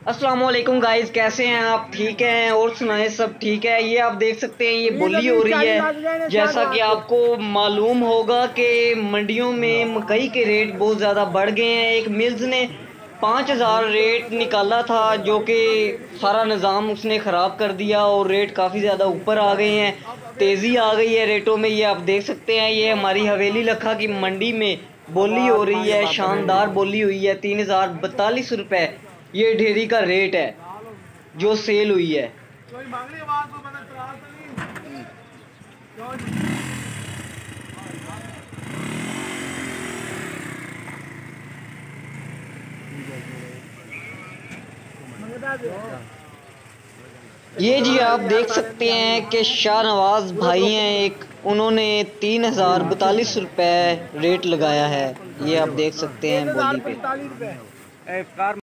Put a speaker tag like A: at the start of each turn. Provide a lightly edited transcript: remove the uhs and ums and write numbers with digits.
A: अस्सलाम वालेकुम गाइस, कैसे हैं आप? ठीक हैं? और सुनाएं, सब ठीक है? ये आप देख सकते हैं, ये बोली हो रही है। जैसा कि आपको मालूम होगा कि मंडियों में मकई के रेट बहुत ज़्यादा बढ़ गए हैं। एक मिल्स ने 5,000 रेट निकाला था, जो कि सारा निज़ाम उसने ख़राब कर दिया और रेट काफ़ी ज़्यादा ऊपर आ गए हैं। तेज़ी आ गई है रेटों में। ये आप देख सकते हैं, ये हमारी हवेली लखा की मंडी में बोली हो रही है। शानदार बोली हुई है। 3,042 रुपये ये ढेरी का रेट है जो सेल हुई है। ये जी आप देख सकते हैं कि शाहनवाज भाई हैं एक, उन्होंने 3,042 रुपये रेट लगाया है। ये आप देख सकते हैं बोली पे।